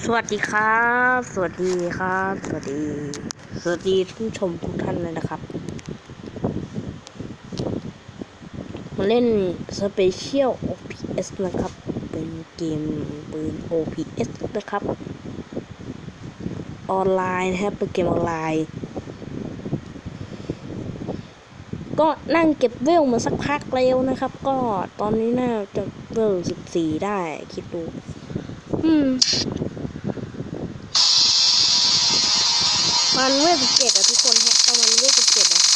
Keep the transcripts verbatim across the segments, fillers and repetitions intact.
สวัสดีครับสวัสดีครับสวัสดีสวัสดีผู้ชมทุกท่านเลยนะครับมาเล่น Special โอ พี เอส นะครับเป็นเกมปืน โอ พี เอส นะครับออนไลน์นะครับเป็นเกมออนไลน์ก็นั่งเก็บเวลมาสักพักแล้วนะครับก็ตอนนี้น่าจะเวลสิบสี่ได้คิดดูอืมมันเวลสิบเจ็ดอะทุกคนฮะประมาณเวลสิบเจ็ดอะ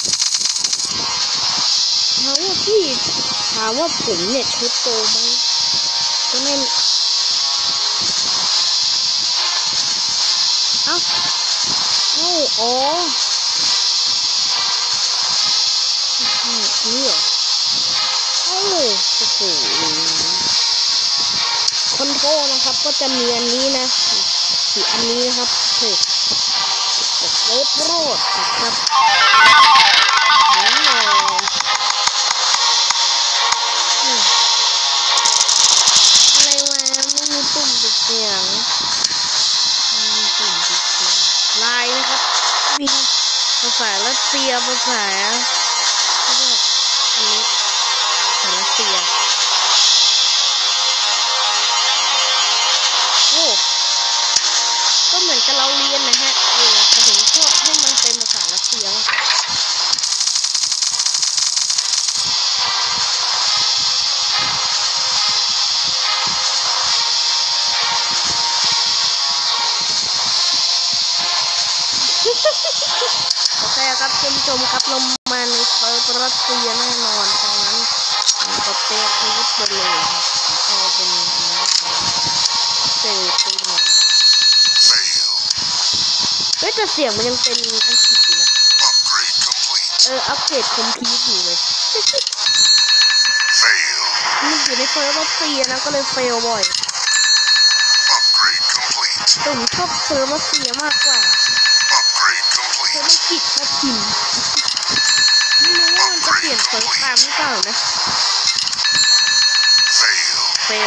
ถามว่าพี่ถามว่าผมเนี่ยใช้โปรไหมก็ไม่เอ้าเอ้าอ๋อนี่เหรอเอ้าโอ้โหคอนโทรนะครับก็จะมีอันนี้นะสีอันนี้นะครับโอ้เลดโรดนะครับอะไรวะไม่มีปุ่มปิดเสียงไม่มีปุ่มปิดเสียงลายนะครับมีภาษารัสเซียภาษาอันนี้ภาษารัสเซียโอ้ก็เหมือนกับเราเรียนนะฮะเออแต่ผมชอบให้มันเป็นภาษารัสเซียโอเคครับคุณผู้ชมครับลงมาในเซิร์ฟรัสเซียแน่นอนดังนั้นผมก็เตะอาวุธไปเลยเอาเป็นเซลล์ตัวหนึ่งเฮ้ยแต่เสียงมันยังเป็นอังกฤษอยู่นะเอออัปเกรดคอมพิวต์อยู่เลยมันอยู่ในเซิร์ฟรัสเซียนะก็เลยเฟลบ่อยผมชอบเซิร์ฟรัสเซียมากกว่าเซิร์ฟอังกฤษชอบพิมพ์ไม่รู้ว่ามันจะเปลี่ยนเซิร์ฟตามหรือเปล่านะเฟล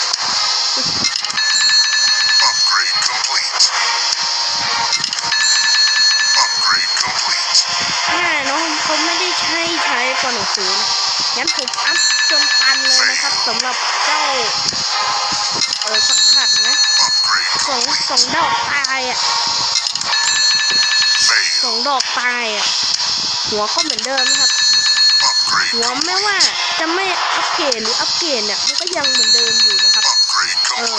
แน่น้องเขาไม่ได้ใช้ใช้ก่อนหนังสืองั้นผมอัพจนตันเลยนะครับสำหรับเจ้าเออสักขัดนะสองสองดอกตายอ่ะสองดอกตายอ่ะหัวก็เหมือนเดิมนะครับหัวไม่ว่าจะไม่อัปเกรดหรืออัปเกรดเนี่ยมันก็ยังเหมือนเดิมอยู่นะครับเออ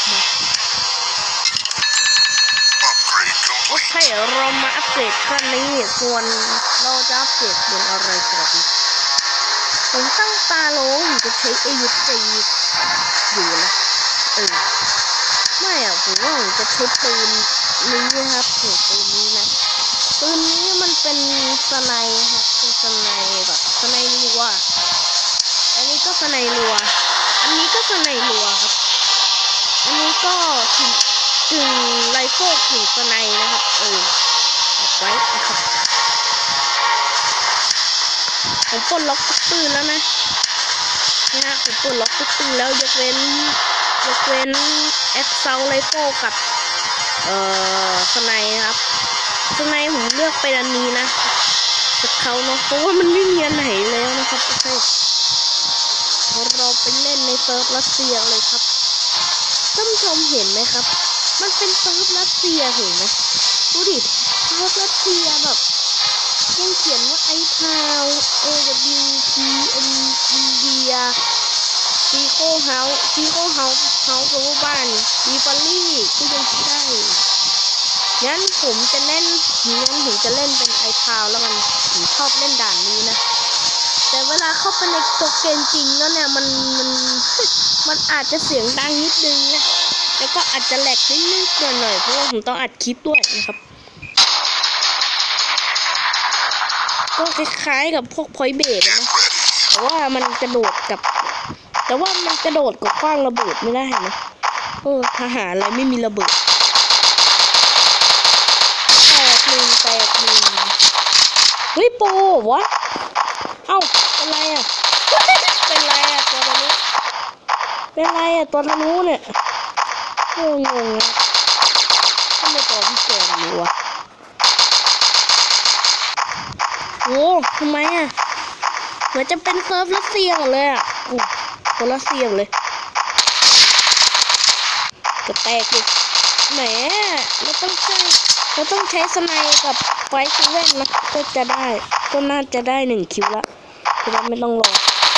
โอเคเรามาอัปเกรดขั้นนี้ส่วนเราจะอัปเกรดบนอะไรก่อนผมตั้งตาโลงจะใช้เอยุตีอยู่นะเออไม่อ่ะผมว่าผมจะใช้ปืนนี้นะครับถือปืนนี้นะปืนนี้มันเป็นสไนฮะเป็นสไนแบบสไนรัวอันนี้ก็สไนรัวอันนี้ก็สไนรัวครับอันนี้ก็ถึงถึงไรโฟกถึงสไนนะครับเออไว้นะครับผมปลดล็อกทุกปืนแล้วนะนี่ฮะผมปลดล็อกทุกปืนแล้วยกเว้นยกเว้นแอคเซลไรโฟกับเอ่อสไนครับสไนผมเลือกเป็นอันนี้นะจากเขาเนาะเพราะว่ามันไม่มีอันไหนแล้วนะครับโอเคเราไปเล่นในเซิร์ฟรัสเซียเลยครับท่านผู้ชมเห็นไหมครับมันเป็นเซิร์ฟรัสเซียเห็นไหมดูดิเซิร์ฟรัสเซียแบบยังเขียนว่าไอทาวเอ ดับเบิลยู ที เอ็น อินเดียซีโคเฮาส์ซีโคเฮาส์เฮาส์แปลว่าบ้านดีฟารี่ก็ยังใช่งั้นผมจะเล่นงั้นผมจะเล่นเป็นไอทาวแล้วกันผมชอบเล่นด่านนี้นะแต่เวลาเข้าไปในตัวเกมจริงแล้วเนี่ยมันมันมันอาจจะเสียงดังนิดนึงนะแล้วก็อาจจะแหลกนิดนิดหน่อยหน่อยเพราะว่าผมต้องอัดคลิปด้วยนะครับก็คล้ายๆกับพวกพอยต์เบสนะแต่ว่ามันกระโดดกับแต่ว่ามันกระโดดกับคว้างระเบิดไม่ได้นะเออทหารอะไรไม่มีระเบิดแตกหนึ่งแตกหนึ่งเฮ้ยโปวะเอ้าเป็นไรอ่ะเป็นไรอ่ะตัวธนูเป็นไรอ่ะตัวธนูเนี่ยเอองงนะทำไมตอนพี่แกรู้วะโอ้ทำไมอ่ะเหมือนจะเป็นเซิร์ฟรัสเซียหมดเลยอ่ะโอ้คนรัสเซียเลยกระแตกเลยแหมเราต้องใช้เราต้องใช้สไนกับไฟเซเว่นนะก็จะได้ก็น่าจะได้หนึ่งคิวละจะได้ไม่ต้องรอ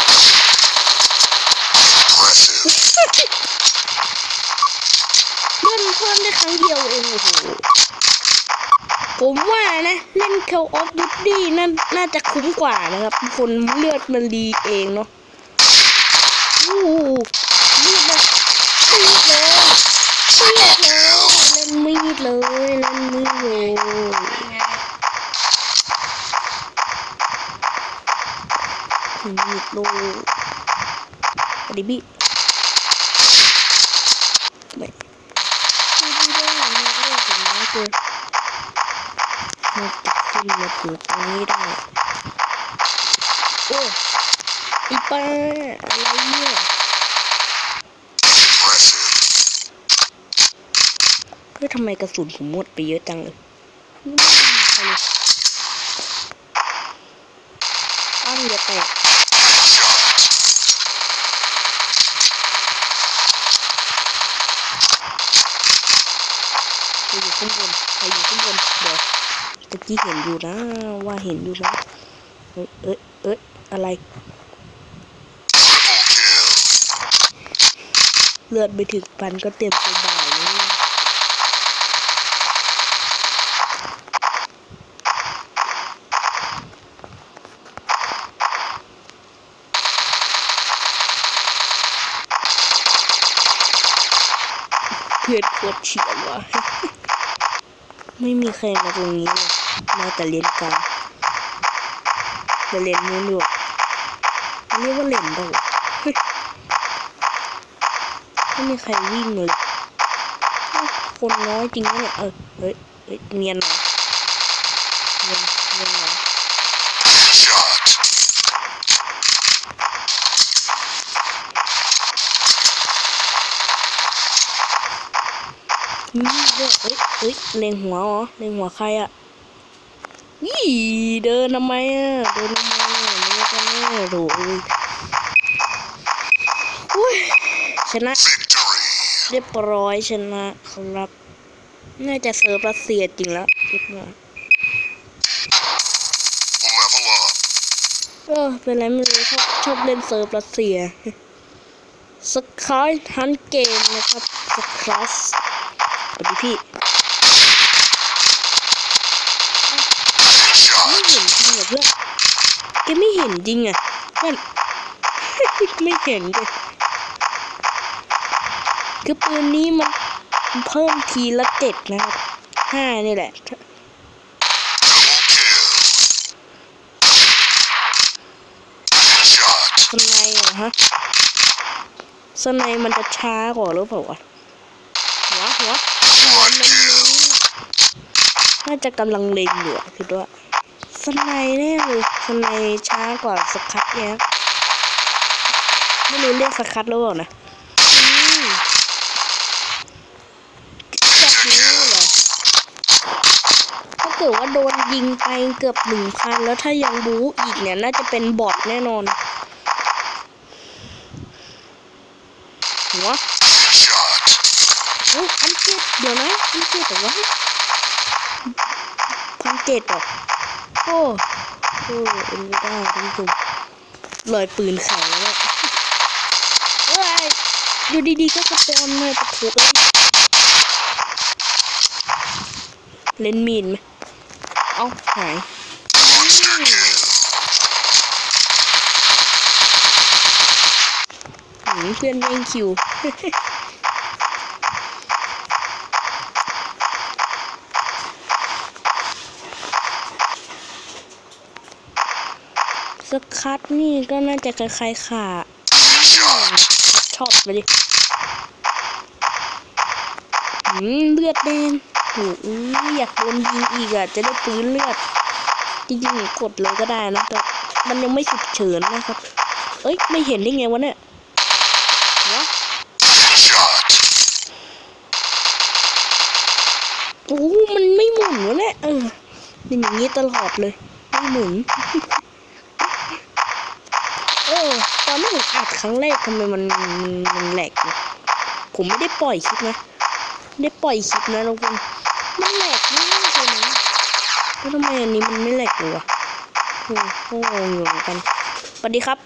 เล่นเพิ่มได้ครั้งเดียวเองโอ้โหผมว่านะเล่น Call of Duty นั่นน่าจะคุ้มกว่านะครับคนเลือดมันดีเองเนาะอู้มีดเลยมีดเลยมีดเลยเล่นมีดเลยเล่นมีดเลยมีดโลอดิบิไม่ไม่ได้ไม่ได้ถึงน้อยเกินมันจะขึ้นมาถึงตรงนี้ได้โอ้อีป้าอะไรเนี่ยเฮ้ยทำไมกระสุนผมหมดไปเยอะจังเลยอ้าวอย่าแตกใครอยู่ข้างบนใครอยู่ข้างบนเดี๋ยวตะกี้เห็นอยู่นะว่าเห็นอยู่นะเอ้ยเอ้ยเอ้ยอะไรเลือดไปถึงพันก็เต็มตัวบ่ายเลยเพื่อนโคตรเฉียบว่ะไม่มีใครมาตรงนี้เลยมาแต่เรียนกันแต่เรียนนู้นอยู่เรียกว่าเรียนได้หรอไม่มีใครวิ่งเลยคนน้อยจริงเนี่ยเออเฮ้ยเฮ้ยเนียนหน่อยเนียนเนียนหน่อยนี่ด้วยเอ้ยเอ้ยเล็งหัวเหรอเล็งหัวใครอ่ะยี่เดินทำไมอ่ะเดินทำไมอ่ะไม่รู้จะแน่โถ่อุ้ยชนะเรียบร้อยชนะครับน่าจะเซิร์ฟรัสเซียจริงแล้วคิดว่าเออเป็นไรไม่รู้ชอบชอบเล่นเซิร์ฟรัสเซียสกายทันเกมนะครับสครัสสวัสดีพี่ไม่เห็นจริงเหรอเพื่อนแกไม่เห็นจริงอ่ะเพื่อนไม่เห็นเลยคือปืนนี้มันเพิ่มทีละเจ็ดนะครับห้านี่แหละสไนเหรอฮะสไนมันจะช้ากว่าหรือเปล่าวะหัวหัวหัวมันน่าจะกำลังเล็งอยู่คิดว่าสไนแน่เลยสไนช้ากว่าสคัทเนี่ยไม่รู้เรียกสคัทหรือเปล่านะจากนี้เหรอถ้าเกิดว่าโดนยิงไปเกือบหนึ่งพันแล้วถ้ายังบู๊อีกเนี่ยน่าจะเป็นบอทแน่นอนหัวโอ้พันเจ็ดเดี๋ยวนะพันเจ็ดแต่ว่าพันเจ็ดหรอโอ้โหเอ็นไม่ได้ท่านผู้ชมลอยปืนแข็งแล้วเอ้ยอยู่ดีๆก็สปอนเลยปะทุเลยเล่นมีนไหมเอ้าหายเพื่อนแย่งคิวสคัทนี่ก็น่าจะคล้ายๆขาชอบไปดิเลือดแดงโอ้โหอยากโดนยิงอีกอ่ะจะได้ปืนเลือดจริงๆกดเลยก็ได้นะแต่มันยังไม่ฉุกเฉินนะครับเอ้ยไม่เห็นได้ไงวะเนี่ยมันไม่หมุนวะเนี่ยเออเป็นอย่างนี้ตลอดเลยไม่หมุนเออตอนที่ผมอัดครั้งแรกทำไมมันมันแหลกเนี่ยผมไม่ได้ปล่อยคลิปนะไม่ได้ปล่อยคลิปนะทุกคนมันแหลกมากเลยนะแล้วทำไมอันนี้มันไม่แหลกเลยวะโอ้โหงงอยู่เหมือนกันสวัสดีครับ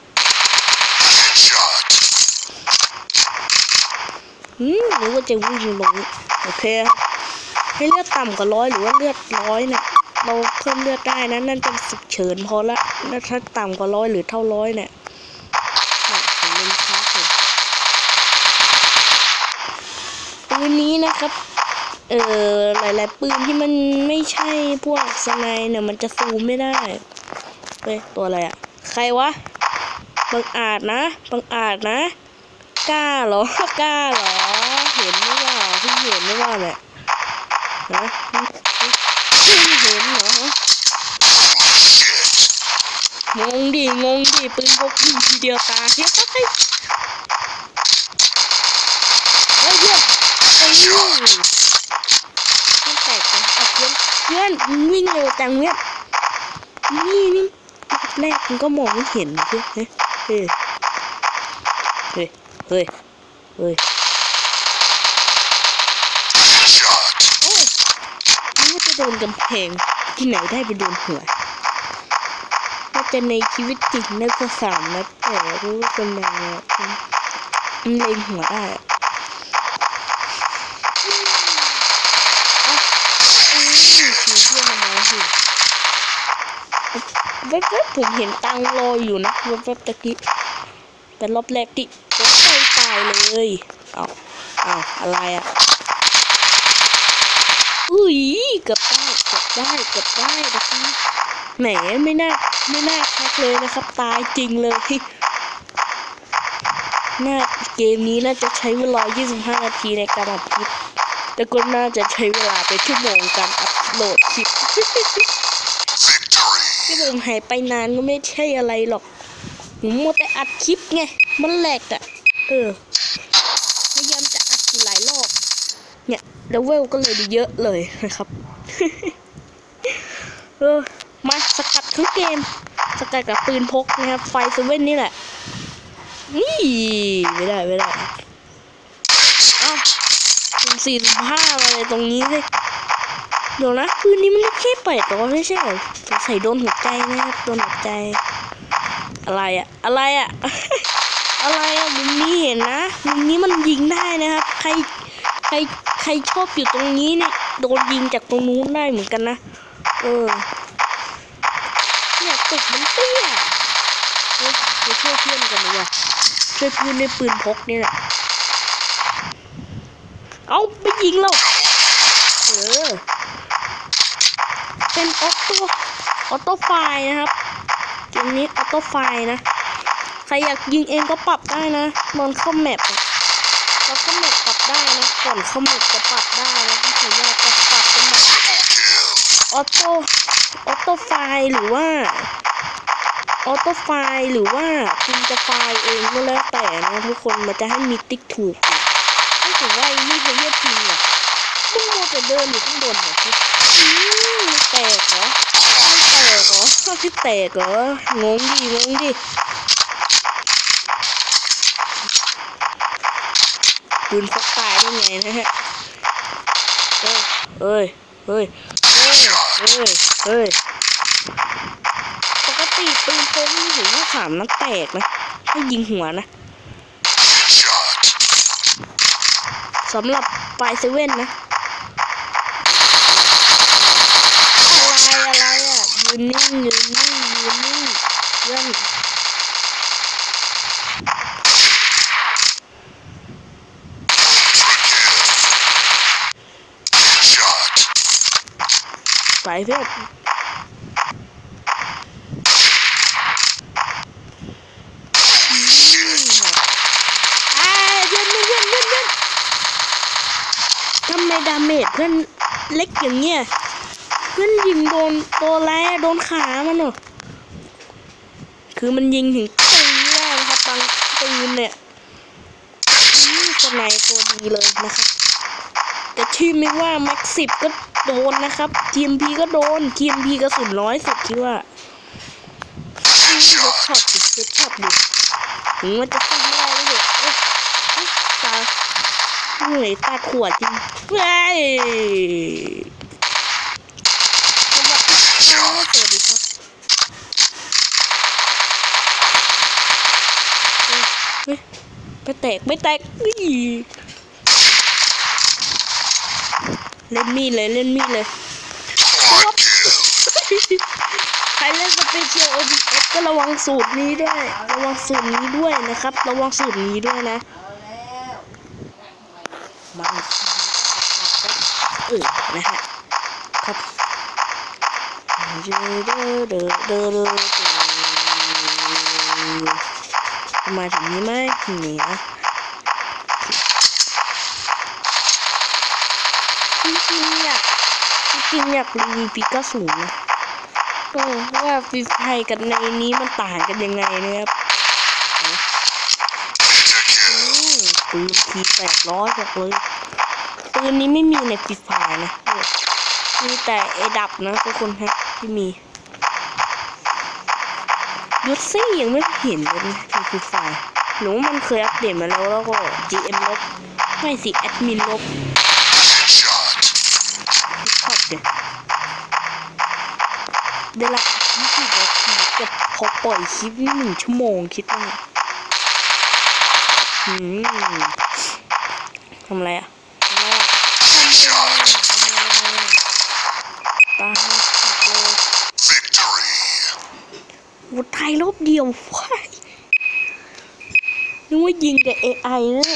อืมหรือว่าจะวิ่งลงโอเคให้เลือดต่ำกว่าร้อยหรือว่าเลือดร้อยเนี่ยเราเพิ่มเลือดได้นะนั่นจะสุกเฉินพอละแล้วถ้าต่ำกว่าร้อยหรือเท่าร้อยเนี่ยผมเล่นค้าผมปืนนี้นะครับเออหลายๆปืนที่มันไม่ใช่พวกสไนเนี่ยมันจะซูมไม่ได้เฮ้ยตัวอะไรอ่ะใครวะบังอาจนะบังอาจนะกล้าเหรอกล้าเหรอเห็นไม่ว่าพี่เห็นไม่ว่าเนี่ยนะพี่เห็นเหรองงดิงงดิปืนพกยิงทีเดียวตาเฮ้ยเฮ้ยเฮ้ยเพื่อนไอ้ยูไม่แตกนะเอาเพื่อนเพื่อนวิ่งเร็วจังเนี่ยนี่นี่แรกมันก็มองไม่เห็นเพื่อนเฮ้ยเฮ้ยเฮ้ยเฮ้ยเฮ้ยโอ้ยนึกว่าจะโดนกำแพงที่ไหนได้ไปโดนหัวน่าจะในชีวิตจริงน่าจะสามนัดแต่รู้เป็นยังไงมันเล็งหัวได้อะอ่ะอืมถือเพื่อนมาสิเว็บๆผมเห็นตังรออยู่นะเว็บๆตะกี้แต่รอบแรกที่ผมไปตายเลยอ้าวอ้าวอะไรอ่ะอุ้ยเกือบได้เกือบได้เกือบได้ตะกี้แหมไม่น่าไม่น่าคักเลยนะครับตายจริงเลยน่าเกมนี้น่าจะใช้เวลายี่สิบห้านาทีในการอัดคลิปแต่ก็น่าจะใช้เวลาไปชั่วโมงการอัพโหลดคลิปที่ผมหายไปนานก็ไม่ใช่อะไรหรอกผมมัวแต่อัดคลิปไงมันแหลกอ่ะเออพยายามจะอัดอยู่หลายรอบเนี่ยเลเวลก็เลยเยอะเลยนะครับเออมาสกัดทั้งเกมสกัดกับปืนพกนะครับไฟเซเว่นนี่แหละนี่ไม่ได้ไม่ได้อ้าวเป็นสี่สิบห้ามาเลยตรงนี้เลยเดี๋ยวนะปืนนี้มันแค่เปิดแต่ว่าไม่ใช่เหรอใส่โดนหัวใจนะครับโดนหัวใจอะไรอะอะไรอะ อะไรอะมุมนี้เห็นนะมุมนี้มันยิงได้นะครับใครใครใครชอบอยู่ตรงนี้เนี่ยโดนยิงจากตรงนู้นได้เหมือนกันนะเออเนี่ยตึกมันเตี้ยเฮ้ยไปช่วยเพื่อนกันดีกว่าช่วยเพื่อนในปืนพกนี่แหละเอาไปยิงเราเออเป็นออโต้ออโต้ไฟนะครับเกมนี้ออโต้ไฟนะใครอยากยิงเองก็ปรับได้นะนอนเข้าแมปเราเข้าแมปปรับได้นะก่อนเข้าแมปจะปรับได้นะที่ผมว่าจะปรับเป็นแบบออโต้ออโต้ไฟหรือว่าออโต้ไฟหรือว่าคุณจะไฟเองก็แล้วแต่นะทุกคนมันจะให้มีติ๊กถูกไม่ถือว่านี่เป็นเรื่องจริงอ่ะมึงโมจะเดินอยู่ข้างบนเหรออืมแตกเหรอไม่แตกเหรอไม่แตกเหรองงดิงงดิปืนพกตายได้ไงนะฮะเฮ้ยเฮ้ยเฮ้ยเฮ้ยเฮ้ยปกติปืนพกนี่ถึงว่าสามนัดแตกนะให้ยิงหัวนะสำหรับไฟเซเว่นนะอะไรอะไรอ่ะยืนนิ่งยืนนิ่งยืนนิ่งเพื่อนไปเพื่อนอ่าเพื่อนเพื่อนเพื่อนเพื่อนเพื่อนทำไมดาเมจเพื่อนเล็กอย่างเงี้ยเพื่อนยิงโดนตัวแรกโดนขามันเหรอคือมันยิงถึงตรงนี้ได้นะครับบางปืนเนี่ยนี่สไนตัวดีเลยนะครับแต่ที่ไม่ว่าแม็กสิบก็โดนนะครับ ที เอ็ม พี ก็โดน ที เอ็ม พี กระสุนน้อยสุดคิดว่าเฮดช็อตดิเฮดช็อตดิถึงมันจะขึ้นไม่ได้แล้วเด็กเอ๊ะตาเหนื่อยตาขวดจริงเฮ้ยสวัสดีครับสวัสดีครับเฮ้ยไม่แตกไม่แตกเล่นมีดเลยเล่นมีดเลยใครเล่นสเปเชียล โอ บี เอส ก็ระวังสูตรนี้ด้วยระวังสูตรนี้ด้วยนะครับระวังสูตรนี้ด้วยนะมันเออนะฮะครับเด้อเด้อเด้อเด้อเด้อมาถึงนี้ไหมนี่นะจริงๆอยากจริงๆอยากรีวิวปีกาสูนะว่าฟรีไฟกับในนี้มันต่างกันยังไงนะครับปืนทีแปดร้อยบอกเลยปืนนี้ไม่มีในฟรีไฟนะมีแต่เอดับนะทุกคนฮะที่มียูซี่ยังไม่เห็นเลยนะในฟรีไฟหนูมันเคยอัปเดตมาแล้วแล้วก็ จี เอ็ม ลบไม่สิแอดมินลบชอบเด็ดเวลายี่สิบนาทีจะพอปล่อยคลิปนี่หนึ่งชั่วโมงคิดว่าหืมทำอะไรอ่ะทำอะไรทำอะไรตายเลยโอ้ตายรอบเดียวว้ายนึกว่ายิงแต่ เอ ไอ นะ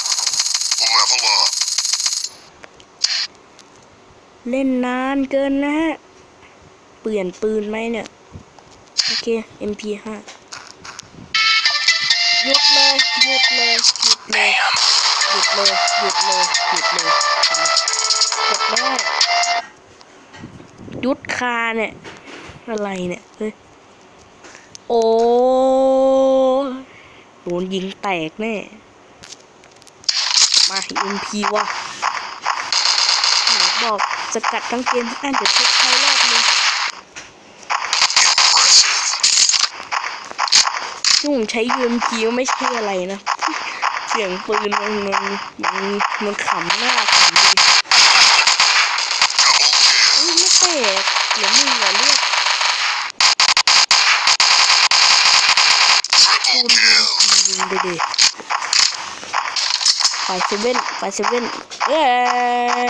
เล่นนานเกินนะฮะเปลี่ยนปืนไหมเนี่ยโอเค เอ็ม พี ห้า หยุดเลยหยุดเลยหยุดเลยหยุดเลยหยุดเลยหยุดเลยกดได้หยุดคาเนี่ยอะไรเนี่ยเฮ้ยโอ้โดนยิงแตกแน่มา เอ็ม พี ว่ะบอกสกัดทั้งเกมอ่านเดี๋ยวเช็คไทยรอบนึงที่ผมใช้ ยู เอ็ม พี ก็ไม่ใช่อะไรนะเสียงปืนมันมันมันมันขำหน้าขำดีอุ้ยไม่แตกเดี๋ยวมึงอย่าเรียกคูณยิงดีๆไปเซเว่นไปเซเว่นเอ๊ะ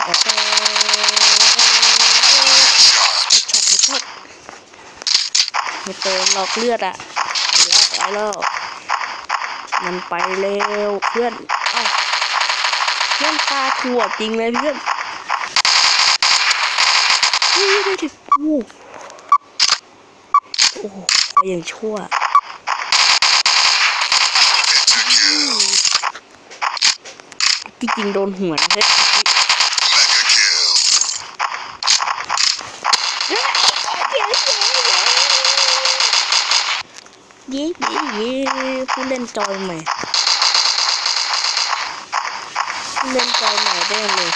ไม่เติมหลอกเลือดอ่ะไปแล้วมันไปเร็วเพื่อนเอ้าเพื่อนตาถั่วจริงเลยเพื่อนนี่ดูดิโอ้โอ้ไปอย่างชั่วจริงๆโดนหัวเฮ้ยเย้เย้เย้ผู้เล่นจอยใหม่ผู้เล่นจอยใหม่ได้เลย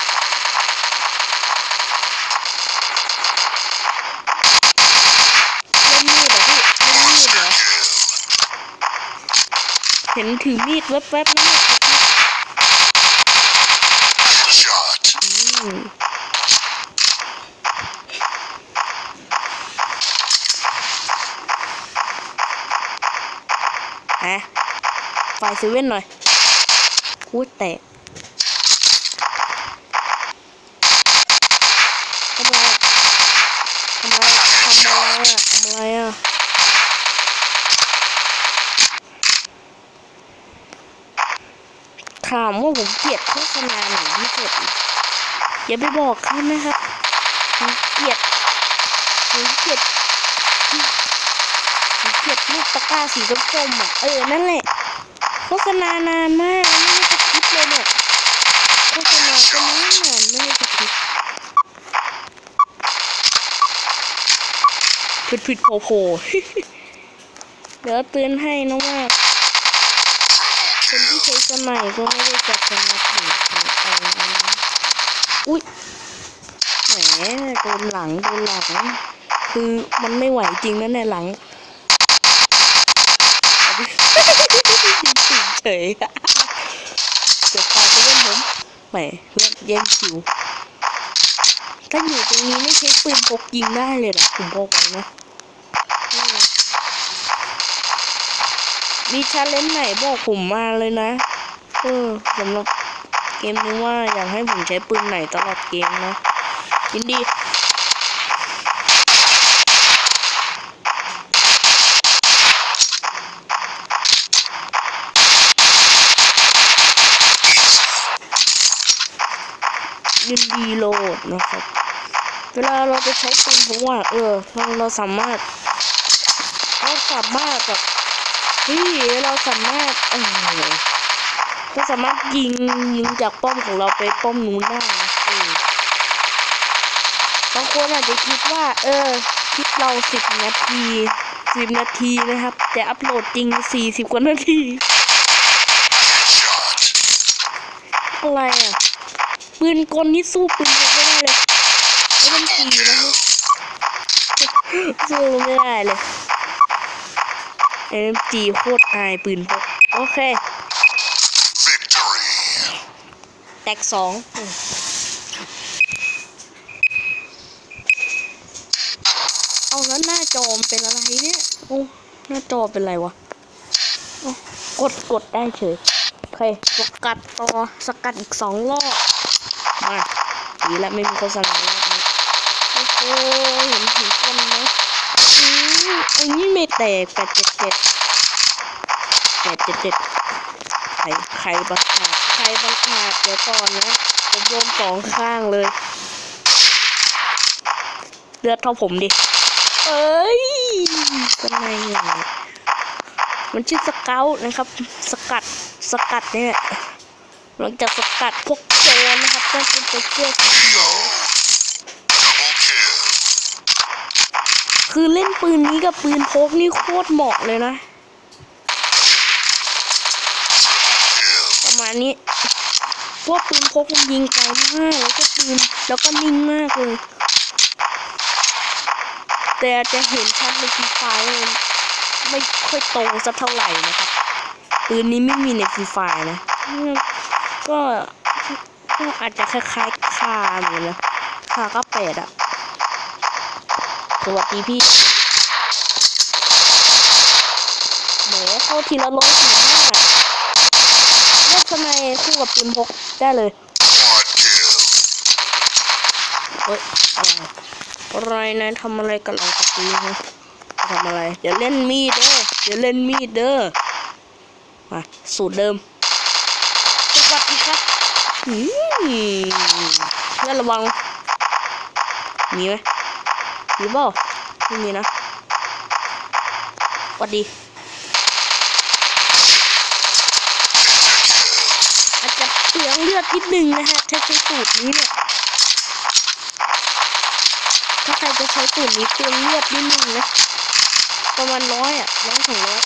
เล่นมีดเหรอพี่เล่นมีดเหรอเห็นถือมีดแวบๆนะอืมฮะไฟเซเว่นหน่อยกูแตกทำไรทำไรทำอะไรอ่ะทำอะไรอ่ะถามว่าผมเกลียดโฆษณาไหนที่สุดอย่าไปบอกเขานะครับผมเกลียดผมเกลียดเก็บลูกตะกร้าสีส้มๆอ่ะเออนั่นแหละโฆษณานานมากไม่ได้จะคิดเลยเนี่ยโฆษณาก็นานนานไม่ได้จะคิดผิดผิดโผล่โผล่เดี๋ยวเตือนให้นะว่าคนที่ใช้สมัยก็ไม่ได้จับสมาร์ทโฟนไปนะอุ้ยมโดนหลังโดนหลังคือมันไม่ไหวจริงนะในหลังเฉยเดี๋ยวพาไปเล่นผมแหมเพื่อนแย่งคิวถ้าอยู่ตรงนี้ไม่ใช้ปืนพกยิงได้เลยนะผมบอกไว้นะมีชาเลนจ์ไหนบอกผมมาเลยนะเออสำหรับเกมนี้ว่าอยากให้ผมใช้ปืนไหนตลอดเกมนะยินดียินดีโหลดนะครับเวลาเราจะใช้ปืนผมว่าเออเราเราสามารถเราสามารถแบบเฮ้ยเราสามารถเออเราสามารถยิงยิงจากป้อมของเราไปป้อมนู้นได้นะเออบางคนอาจจะคิดว่าเออคลิปเราสิบนาทีสิบนาทีนะครับแต่อัพโหลดจริงสี่สิบกว่านาทีอะไรอ่ะปืนกลนี่สู้ปืนพกไม่ได้เลยไม่ต้องตีนะสู้ไม่ได้เลยเอ็มจีโคตรอายปืนพกโอเคแตกสองเอาแล้วหน้าจอมเป็นอะไรเนี่ยโอ้หน้าจอเป็นอะไรวะกดกดได้เฉยโอเคสกัดต่อสกัดอีกสองรอบมาดีแล้วไม่มีโฆษณารอบนี้โอ้โหเห็นเห็นคนไหมอืมอันนี้ไม่แตกแปดเจ็ดเจ็ดแปดเจ็ดเจ็ดใครใครบังอาจใครบังอาจเดี๋ยวก่อนนะผมโดนสองข้างเลยเลือดเท่าผมดิเอ้ยเป็นไงเนี่ยมันชื่อสเกลนะครับสกัดสกัดเนี่ยหลังจากสกัดพวกโจรนะครับต้องเป็นตัวเสื้อสีเขียวคือเล่นปืนนี้กับปืนพกนี่โคตรเหมาะเลยนะประมาณนี้พวกปืนพกมันยิงไกลมากแล้วก็ปืนแล้วก็นิ่งมากเลยแต่จะเห็นชัดในฟรีไฟร์ไม่ค่อยโตสักเท่าไหร่นะครับปืนนี้ไม่มีในฟรีไฟร์นะก็ก็อาจจะคล้ายๆคาเหมือนนะคาก็แปดอะสวัสดีพี่แหมเข้าทีละร้อยสี่ห้าเล่นสไนคู่กับปืนพกได้เลยเฮ้ยอะไรนะทำอะไรกับเราตะกี้ฮะทำอะไรเดี๋ยวเล่นมีดเด้อเดี๋ยวเล่นมีดเด้อมาสูตรเดิมสวัสดีครับอืมเพื่อนระวังมีไหมมีบ่ไม่มีนะสวัสดีอาจจะเปลืองเลือดนิดนึงนะฮะถ้าใช้สูตรนี้เนี่ยถ้าใครจะใช้สูตรนี้เปลืองเลือดนิดนึงนะประมาณร้อยอ่ะร้อยสองร้อย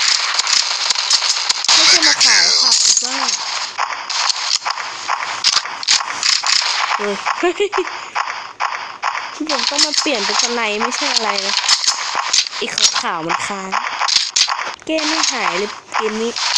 ไม่ใช่มาขายค่ะคิดว่าเฮ้ยที่ผมต้องมาเปลี่ยนเป็นสไนไม่ใช่อะไรนะอีกขาวๆมันค้างเกมไม่หายเลยเกมนี้